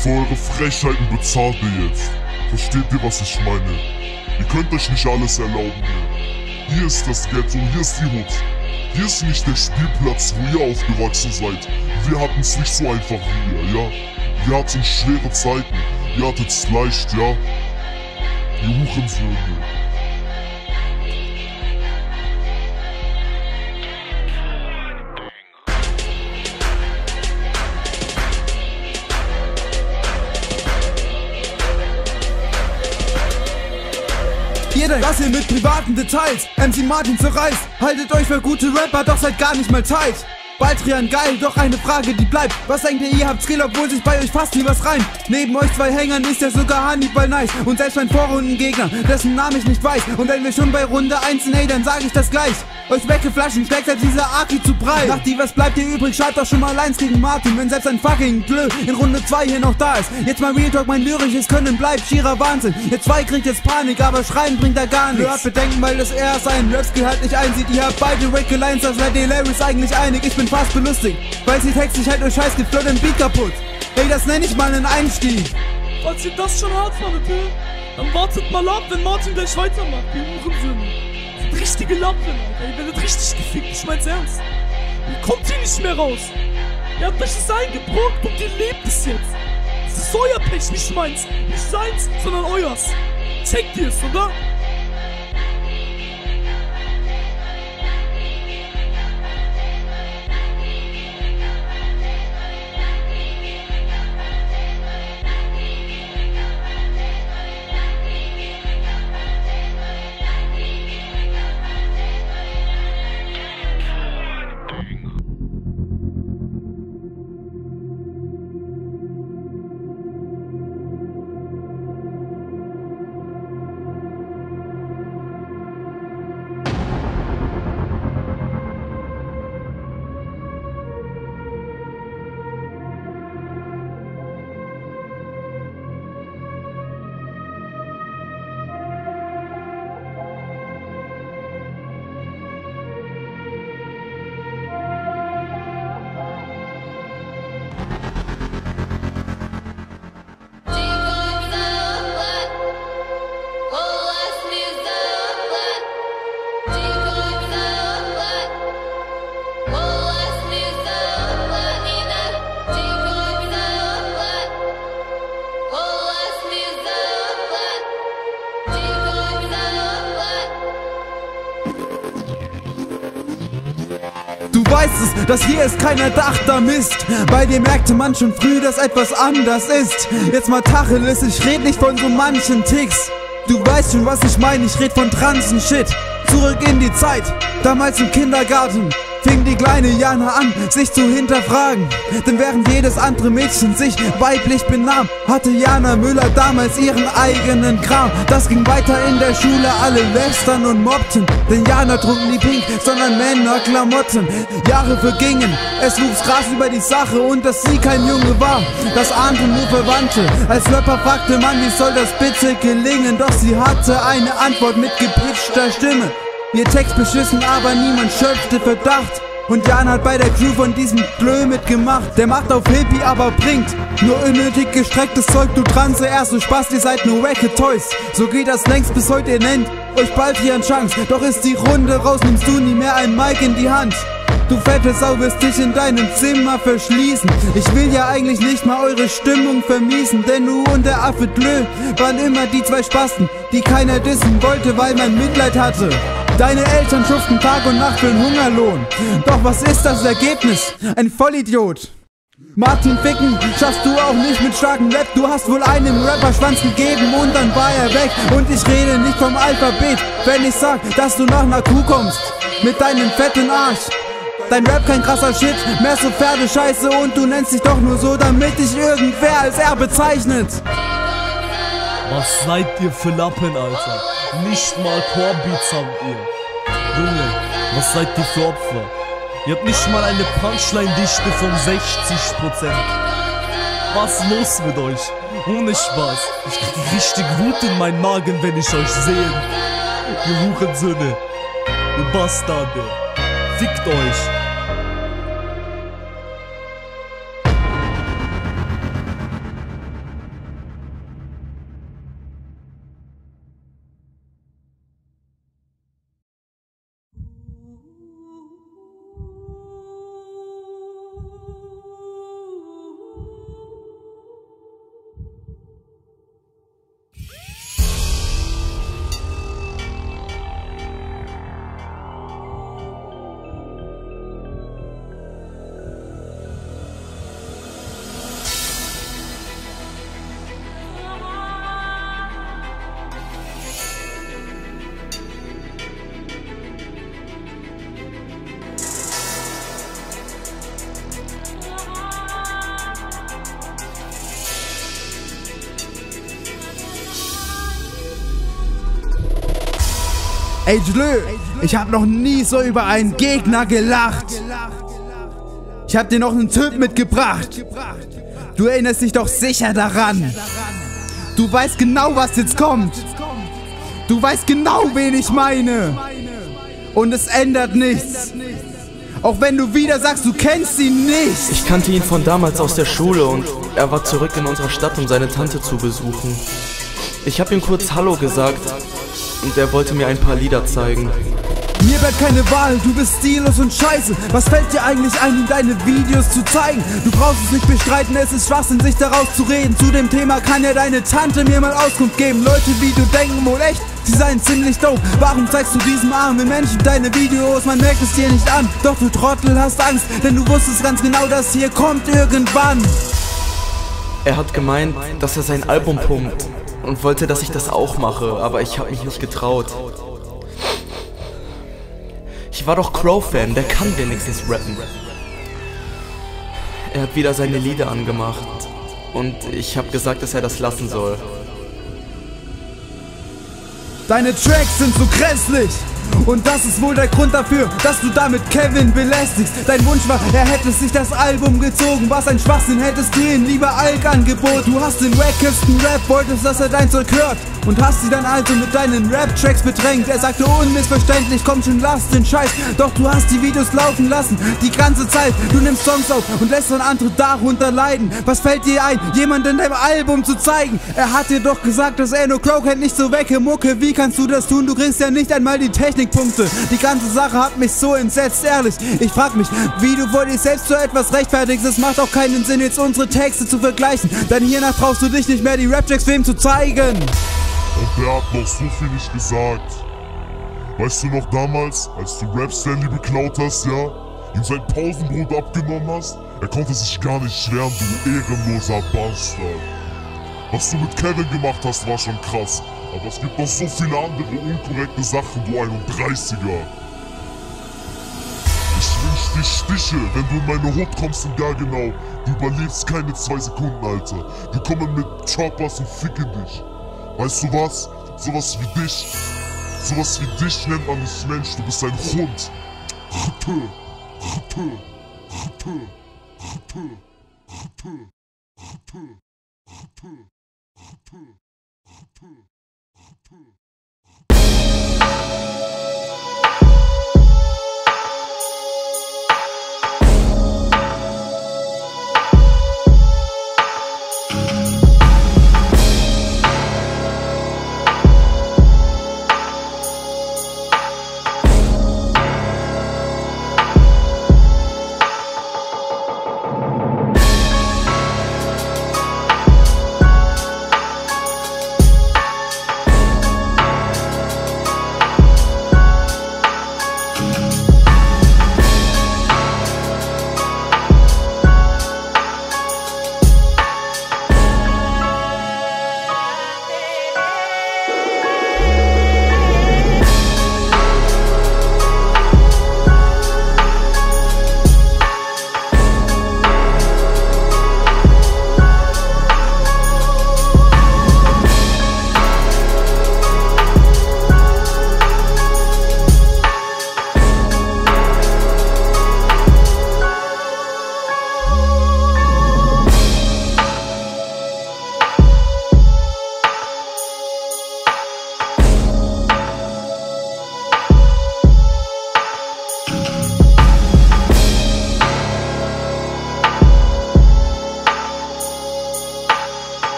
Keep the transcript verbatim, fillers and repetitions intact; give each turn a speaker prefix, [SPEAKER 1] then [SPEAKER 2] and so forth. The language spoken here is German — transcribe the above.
[SPEAKER 1] Für eure Frechheiten bezahlt ihr jetzt. Versteht ihr, was ich meine? Ihr könnt euch nicht alles erlauben hier. Hier ist das Ghetto, hier ist die Hut. Hier ist nicht der Spielplatz, wo ihr aufgewachsen seid. Wir hatten's nicht so einfach wie ihr, ja? Wir hatten schwere Zeiten. Ihr hattet's leicht, ja? Ihr Hurensöhne.
[SPEAKER 2] Jeder, was ihr mit privaten Details M C Martin zerreißt. Haltet euch für gute Rapper, doch seid gar nicht mal tight. Baldrian geil, doch eine Frage, die bleibt. Was denkt ihr, ihr habt Skill, obwohl sich bei euch fast nie was reimt? Neben euch zwei Hängern ist ja sogar Hannibal nice. Und selbst mein Vorrundengegner, dessen Namen ich nicht weiß. Und wenn wir schon bei Runde eins sind, ey, dann sag ich das gleich. Euch weggeflaschen, steckt selbst dieser Aki zu breit. Nach die, was bleibt ihr übrig? Schreibt doch schon mal eins gegen Martin, wenn selbst ein fucking Glö in Runde zwei hier noch da ist. Jetzt mal Real Talk, mein lyrisches Können bleibt schierer Wahnsinn. Ihr zwei kriegt jetzt Panik, aber schreien bringt da gar nichts. Hört Bedenken, weil das er sein Raps gehört nicht einsieht. Ihr habt beide Wake Lines, das seid ihr Larrys eigentlich einig. Ich bin fast belustigt, weil sie textlich halt euch scheiß gibt, den Beat kaputt. Ey, das nenn ich mal einen Einstieg.
[SPEAKER 3] Falls ihr das schon hart fandet, dann wartet mal ab, wenn Martin gleich weitermacht, ihr Hurensöhne. Richtige Lampen, Alter, ihr werdet richtig gefickt, ich mein's ernst. Ihr kommt hier nicht mehr raus. Ihr habt euch das eingebrockt und ihr lebt es jetzt. Das ist euer Pech, nicht meins. Nicht seins, sondern euers. Checkt ihr es, oder?
[SPEAKER 2] Du weißt es, das hier ist kein erdachter Mist. Bei dir merkte man schon früh, dass etwas anders ist. Jetzt mal Tacheles, ich red nicht von so manchen Ticks. Du weißt schon, was ich meine, ich red von Transen Shit. Zurück in die Zeit, damals im Kindergarten fing die kleine Jana an, sich zu hinterfragen. Denn während jedes andere Mädchen sich weiblich benahm, hatte Jana Müller damals ihren eigenen Kram. Das ging weiter in der Schule, alle lästern und mobbten. Denn Jana trug nie pink, sondern Männerklamotten. Jahre vergingen, es wuchs Gras über die Sache und dass sie kein Junge war, das ahnten nur Verwandte. Als Rapper fragte man, wie soll das bitte gelingen? Doch sie hatte eine Antwort mit gepitchter Stimme. Ihr Text beschissen, aber niemand schöpfte Verdacht. Und Jan hat bei der Crew von diesem Glö mitgemacht. Der macht auf Hippie, aber bringt nur unnötig gestrecktes Zeug. Du Transe, erst so Spaß, ihr seid nur wacke Toys. So geht das längst bis heute, ihr nennt euch bald hier eine Chance. Doch ist die Runde raus, nimmst du nie mehr ein Mic in die Hand. Du fette Sau wirst dich in deinem Zimmer verschließen. Ich will ja eigentlich nicht mal eure Stimmung vermiesen, denn du und der Affe Glö waren immer die zwei Spasten, die keiner dissen wollte, weil man Mitleid hatte. Deine Eltern schuften Tag und Nacht für einen Hungerlohn. Doch was ist das Ergebnis? Ein Vollidiot. Martin Ficken schaffst du auch nicht mit starkem Rap. Du hast wohl einem Rapper Schwanz gegeben und dann war er weg. Und ich rede nicht vom Alphabet, wenn ich sag, dass du nach einer Kuh kommst mit deinem fetten Arsch. Dein Rap kein krasser Shit, mehr so Pferdescheiße und du nennst dich doch nur so, damit dich irgendwer als er bezeichnet.
[SPEAKER 3] Was seid ihr für Lappen, Alter? Nicht mal Core-Beats habt ihr. Junge, was seid ihr für Opfer? Ihr habt nicht mal eine Punchline-Dichte von sechzig Prozent. Was los mit euch? Ohne Spaß. Ich krieg richtig Wut in meinen Magen, wenn ich euch sehe. Ihr Hurensöhne. Ihr Bastarde. Fickt euch.
[SPEAKER 2] Ey Jlö, ich hab noch nie so über einen Gegner gelacht. Ich hab dir noch einen Tipp mitgebracht. Du erinnerst dich doch sicher daran. Du weißt genau, was jetzt kommt. Du weißt genau, wen ich meine. Und es ändert nichts. Auch wenn du wieder sagst, du kennst ihn nicht.
[SPEAKER 4] Ich kannte ihn von damals aus der Schule und er war zurück in unserer Stadt, um seine Tante zu besuchen. Ich habe ihm kurz Hallo gesagt und er wollte mir ein paar Lieder zeigen.
[SPEAKER 2] Mir bleibt keine Wahl, du bist stillos und scheiße. Was fällt dir eigentlich ein, ihm deine Videos zu zeigen? Du brauchst es nicht bestreiten, es ist Schwachsinn, sich daraus zu reden. Zu dem Thema kann ja deine Tante mir mal Auskunft geben. Leute wie du denken wohl echt, sie seien ziemlich dope. Warum zeigst du diesem armen Menschen deine Videos? Man merkt es dir nicht an, doch du Trottel hast Angst, denn du wusstest ganz genau, dass hier kommt irgendwann.
[SPEAKER 4] Er hat gemeint, dass er sein Album pumpt und wollte, dass ich das auch mache, aber ich habe mich nicht getraut. Ich war doch Crow-Fan, der kann wenigstens rappen. Er hat wieder seine Lieder angemacht und ich habe gesagt, dass er das lassen soll.
[SPEAKER 2] Deine Tracks sind so grässlich. Und das ist wohl der Grund dafür, dass du damit Kevin belästigst. Dein Wunsch war, er hätte sich das Album gezogen. Was ein Schwachsinn, hättest du ihn lieber Alk angeboten. Du hast den wackesten Rap, wolltest, dass er dein Zeug hört. Und hast sie dann also mit deinen Rap-Tracks bedrängt. Er sagte unmissverständlich, komm schon, lass den Scheiß. Doch du hast die Videos laufen lassen, die ganze Zeit. Du nimmst Songs auf und lässt dann andere darunter leiden. Was fällt dir ein, jemanden deinem Album zu zeigen? Er hat dir doch gesagt, dass er nur Crow kennt, nicht so wecke Mucke. Wie kannst du das tun? Du kriegst ja nicht einmal die Technikpunkte. Die ganze Sache hat mich so entsetzt, ehrlich. Ich frag mich, wie du vor dir selbst so etwas rechtfertigst. Es macht auch keinen Sinn, jetzt unsere Texte zu vergleichen. Denn hiernach traust du dich nicht mehr, die Rap-Tracks wem zu zeigen.
[SPEAKER 1] Und der hat noch so viel nicht gesagt. Weißt du noch damals, als du Rap Stanley beklaut hast, ja? Ihm sein Pausenbrot abgenommen hast? Er konnte sich gar nicht wehren, du ehrenloser Bastard. Was du mit Kevin gemacht hast, war schon krass. Aber es gibt noch so viele andere unkorrekte Sachen, du einunddreißiger. Ich wünsch dir Stiche, wenn du in meine Hut kommst und gar genau. Du überlebst keine zwei Sekunden, Alter. Wir kommen mit Choppers und ficken dich. Weißt du was? Sowas wie dich, sowas wie dich nennt man nicht Mensch, du bist ein Hund. Rtö, rtö, rtö, rtö, rtö, rtö, rtö, rtö, rtö, rtö, rtö.